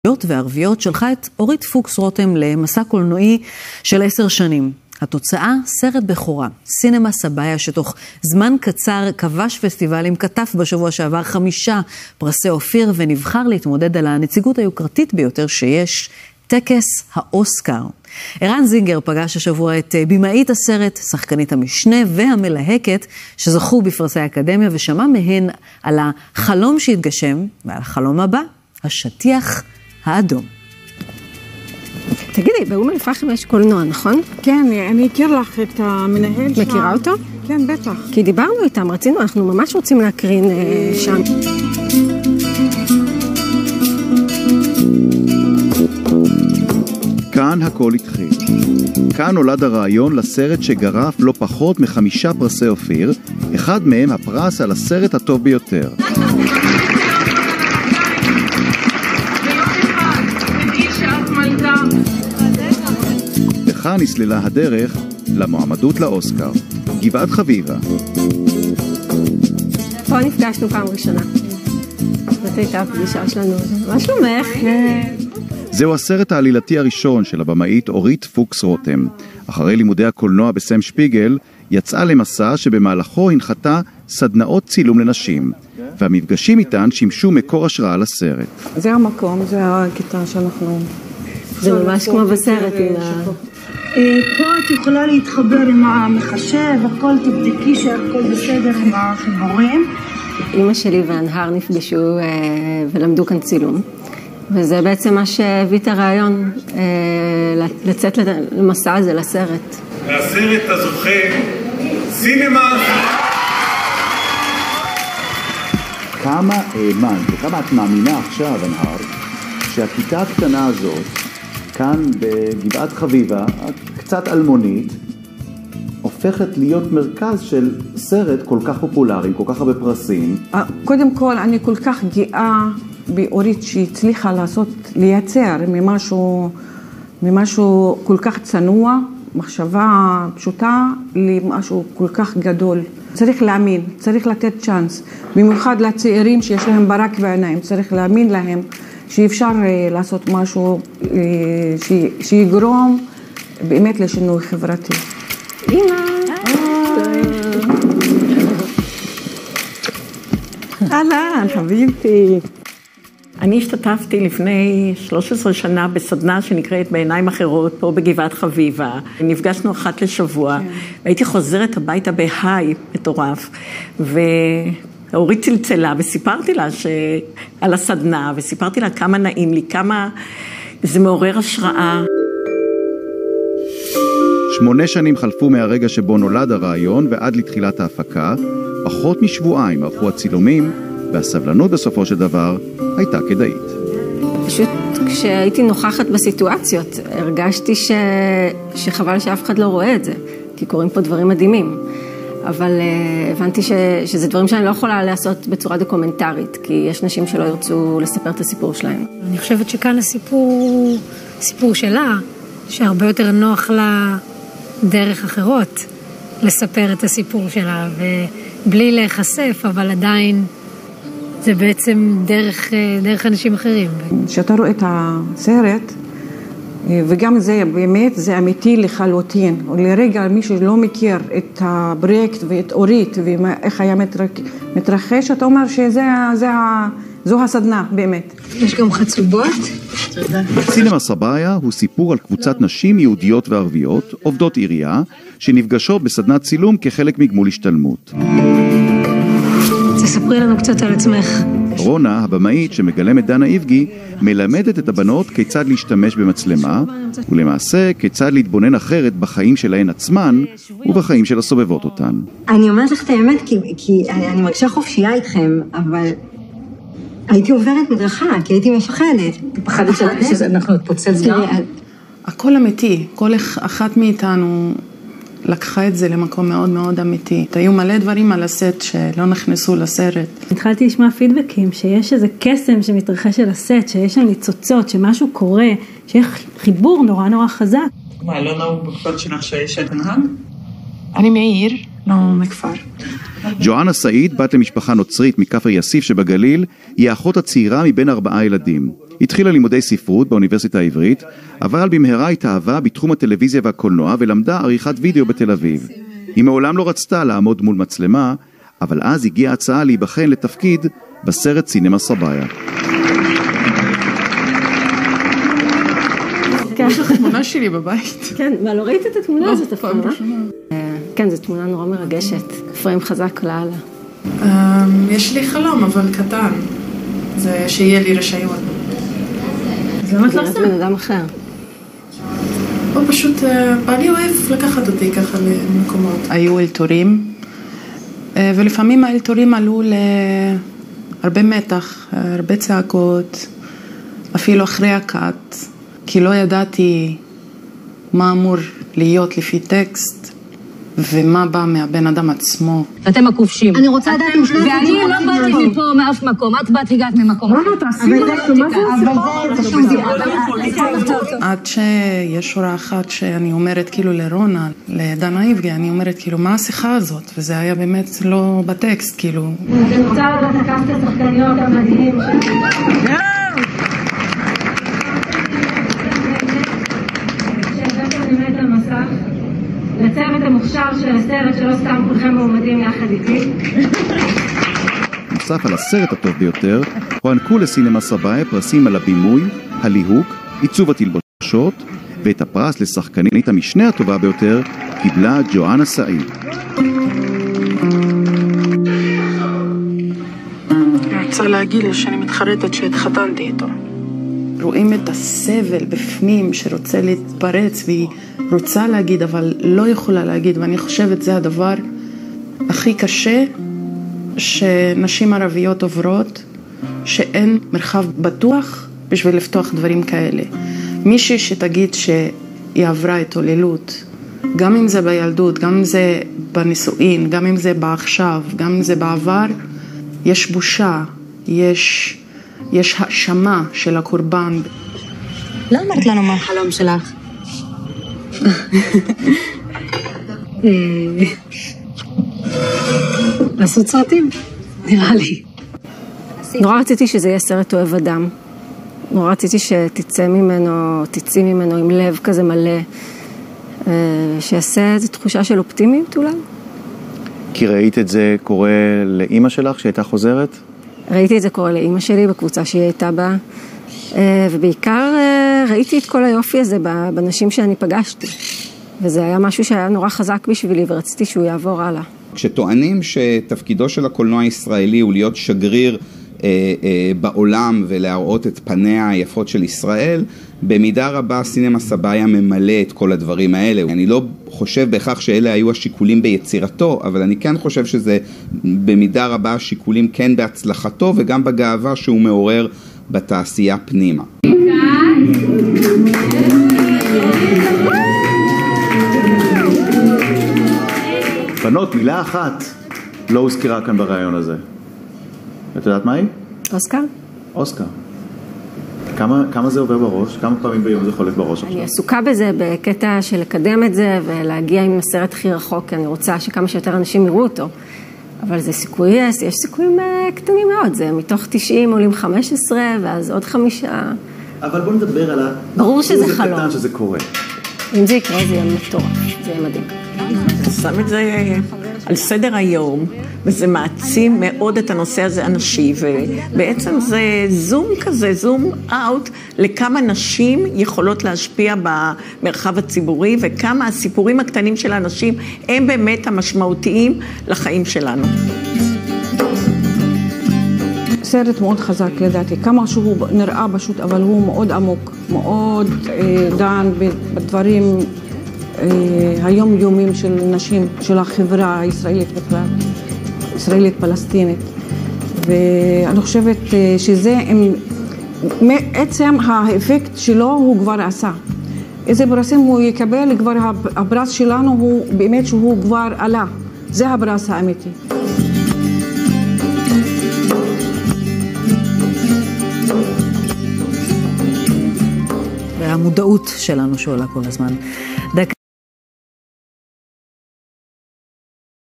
וערביות שלחה את אורית פוקס רותם למסע קולנועי של 10 שנים. התוצאה, סרט בכורה, סינמה סבאיה, שתוך זמן קצר כבש פסטיבלים, כתב בשבוע שעבר 5 פרסי אופיר ונבחר להתמודד על הנציגות היוקרתית ביותר שיש, טקס האוסקר. ערן זינגר פגש השבוע את בימאית הסרט, שחקנית המשנה והמלהקת שזכו בפרסי האקדמיה, ושמע מהן על החלום שהתגשם ועל החלום הבא, השטיח האדום. תגידי, באום אל-פחם יש קולנוע, נכון? כן, אני אכיר לך את המנהל שם. מכירה אותו? כן, בטח. כי דיברנו איתם, אנחנו ממש רוצים להקרין שם. כאן הכל התחיל. כאן נולד הרעיון לסרט שגרף לא פחות מ5 פרסי אופיר, אחד מהם הפרס על הסרט הטוב ביותר. וכאן נסללה הדרך למועמדות לאוסקר. גבעת חביבה. פה נפגשנו פעם ראשונה. זאת הייתה הפגישה שלנו. מה שלומך? זהו הסרט העלילתי הראשון של הבמאית אורית פוקס רותם. אחרי לימודי הקולנוע בסם שפיגל, יצאה למסע שבמהלכו הנחתה סדנאות צילום לנשים, והמפגשים איתן שימשו מקור השראה לסרט. זה המקום, זה הכיתה שאנחנו... זה ממש כמו בסרט. פה את יכולה להתחבר עם המחשב, הכל תבדקי שהכל בסדר עם החיבורים. אמא שלי והנהר נפגשו ולמדו כאן צילום. וזה בעצם מה שהביא את הרעיון לצאת למסע הזה, לסרט. והסרט הזוכה, סינמה. כמה האמנת וכמה את מאמינה עכשיו, הנהר, שהכיתה הקטנה הזאת, כאן בגבעת חביבה, קצת אלמונית, הופכת להיות מרכז של סרט כל כך פופולרי, כל כך הרבה פרסים. קודם כל, אני כל כך גאה באורית שהצליחה לייצר ממשהו כל כך צנוע, מחשבה פשוטה, למשהו כל כך גדול. צריך להאמין, צריך לתת צ'אנס, במיוחד לצעירים שיש להם ברק בעיניים, צריך להאמין להם שאפשר לעשות משהו שיגרום באמת לשינוי חברתי. אהלן, חביבתי. אני השתתפתי לפני 13 שנה בסדנה שנקראת בעיניים אחרות, פה בגבעת חביבה. נפגשנו אחת לשבוע, והייתי חוזרת הביתה בהיי מטורף, ואורית צלצלה וסיפרתי לה על הסדנה, וסיפרתי לה כמה נעים לי, כמה זה מעורר השראה. 8 שנים חלפו מהרגע שבו נולד הרעיון ועד לתחילת ההפקה, פחות משבועיים ערכו הצילומים, והסבלנות בסופו של דבר הייתה כדאית. פשוט כשהייתי נוכחת בסיטואציות, הרגשתי שחבל שאף אחד לא רואה את זה, כי קורים פה דברים מדהימים. אבל הבנתי שזה דברים שאני לא יכולה לעשות בצורה דוקומנטרית, כי יש נשים שלא ירצו לספר את הסיפור שלהם. אני חושבת שכאן הסיפור שלה, שהרבה יותר נוח לה דרך אחרות לספר את הסיפור שלה, ובלי להיחשף, אבל עדיין זה בעצם דרך אנשים אחרים. כשאתה רואה את הסרט, וגם זה באמת, זה אמיתי לחלוטין. לרגע מי שלא מכיר את הפרויקט ואת אורית, ואיך היה מתרחש, אתה אומר שזו הסדנה, באמת. יש גם חצובות. סינמה סבאיה הוא סיפור על קבוצת נשים יהודיות וערביות, עובדות עירייה, שנפגשות בסדנת צילום כחלק מגמול השתלמות. תספרי לנו קצת על עצמך. רונה, הבמאית שמגלמת דנה איבגי, מלמדת את הבנות כיצד להשתמש במצלמה, ולמעשה כיצד להתבונן אחרת בחיים שלהן עצמן, ובחיים של הסובבות אותן. אני אומרת לך את האמת, כי אני מרגישה חופשייה איתכם, אבל הייתי עוברת מדרכה, כי הייתי מפחדת. פחדת שאנחנו נתפוצץ גם? הכל אמיתי, כל אחת מאיתנו לקחה את זה למקום מאוד מאוד אמיתי. היו מלא דברים על הסט שלא נכנסו לסרט. התחלתי לשמוע פידבקים שיש איזה קסם שמתרחש על הסט, שיש שם ניצוצות, שמשהו קורה, שיש חיבור נורא חזק. מה, לא נהוג בכפר שלך שיש את הנהג? אני מעיר, לא מכפר. ג'ואנה סעיד, בת למשפחה נוצרית מכפר יאסיף שבגליל, היא האחות הצעירה מבין 4 ילדים. התחילה לימודי ספרות באוניברסיטה העברית, אבל במהרה התאהבה בתחום הטלוויזיה והקולנוע ולמדה עריכת וידאו בתל אביב. היא מעולם לא רצתה לעמוד מול מצלמה, אבל אז הגיעה הצעה להיבחן לתפקיד בסרט סינמה סבאיה. יש לך תמונה שלי בבית. כן, אבל לא ראית את התמונה הזאת אף פעם? כן, זו תמונה נורא מרגשת. אפרים חזק לאללה. יש לי חלום, אבל קטן. זה שיהיה לי רשיון. אז למה את לא עושה? בן אדם אחר. או פשוט, בעלי אוהב לקחת אותי ככה למקומות. היו אלתורים, ולפעמים האלתורים עלו להרבה מתח, הרבה צעקות, אפילו אחרי הקאט, כי לא ידעתי מה אמור להיות לפי טקסט, ומה בא מהבן אדם עצמו. אתם הכובשים. אני רוצה לדעת אם שני ואני לא באתי מפה מאף מקום, את באת הגעת ממקום. לא, תעשי עד שיש שורה אחת שאני אומרת כאילו לרונה, לדנה איבגי, אני אומרת כאילו מה השיחה הזאת? וזה היה באמת לא בטקסט כאילו. אני רוצה לדעת לקחת את השחקניות המדהים שלי. כשהבאתם באמת המסך, לצוות המוכשר של הסרט שלא סתם כולכם מועמדים יחד איתי. נוסף על הסרט הטוב ביותר, הוענקו לסינמה סבאיה פרסים על הבימוי, הליהוק, עיצוב התלבושות, ואת הפרס לשחקנית המשנה הטובה ביותר קיבלה ג'ואנה סעיד. אני רוצה להגיד לו שאני מתחרטת שהתחתנתי איתו. רואים את הסבל בפנים שרוצה להתפרץ והיא רוצה להגיד אבל לא יכולה להגיד, ואני חושבת זה הדבר הכי קשה שנשים ערביות עוברות, שאין מרחב בטוח בשביל לפתוח דברים כאלה. מישהי שתגיד שהיא עברה התעללות, גם אם זה בילדות, גם אם זה בנישואין, גם אם זה בעכשיו, גם אם זה בעבר, יש בושה, יש האשמה של הקורבן. לא אמרת לנו מה החלום שלך? לעשות סרטים, נראה לי. נורא רציתי שזה יהיה סרט אוהב אדם. נורא רציתי שתצא ממנו עם לב כזה מלא, שיעשה איזו תחושה של אופטימיות אולי. כי ראית את זה קורה לאמא שלך שהייתה חוזרת? ראיתי את זה קורה לאמא שלי בקבוצה שהיא הייתה בה, ובעיקר ראיתי את כל היופי הזה בנשים שאני פגשתי. וזה היה משהו שהיה נורא חזק בשבילי ורציתי שהוא יעבור הלאה. כשטוענים שתפקידו של הקולנוע הישראלי הוא להיות שגריר בעולם ולהראות את פניה היפות של ישראל, במידה רבה סינמה סבאיה ממלא את כל הדברים האלה. אני לא חושב בהכרח שאלה היו השיקולים ביצירתו, אבל אני כן חושב שזה במידה רבה השיקולים כן בהצלחתו וגם בגאווה שהוא מעורר בתעשייה פנימה. בנות, מילה אחת לא הוזכרה כאן ברעיון הזה. את יודעת מה היא? אוסקר? אוסקר. כמה זה עובר בראש? כמה פעמים ביום זה חולף בראש עכשיו? אני עסוקה בזה בקטע של לקדם את זה ולהגיע עם הסרט הכי רחוק, כי אני רוצה שכמה שיותר אנשים יראו אותו. אבל זה סיכוי, יש סיכויים קטנים מאוד. זה מתוך 90 עולים 15 ואז עוד 5. אבל בוא נדבר על ברור שזה חלום. קטן שזה קורה. אם זה יקרה זה יהיה מטורף, זה יהיה מדהים. שם את זה על סדר היום, וזה מעצים מאוד את הנושא הזה הנשי, ובעצם זה זום כזה, זום אאוט, לכמה נשים יכולות להשפיע במרחב הציבורי, וכמה הסיפורים הקטנים של האנשים הם באמת המשמעותיים לחיים שלנו. סרט מאוד חזק לדעתי, כמה שהוא נראה פשוט, אבל הוא מאוד עמוק, מאוד דן בדברים היום-יומים של נשים, של החברה הישראלית בכלל, ישראלית פלסטינית. ואני חושבת שזה, מעצם האפקט שלו הוא כבר עשה. איזה פרסים הוא יקבל, כבר הפרס שלנו הוא באמת שהוא כבר עלה. זה הפרס האמיתי. והמודעות שלנו שעולה כל הזמן.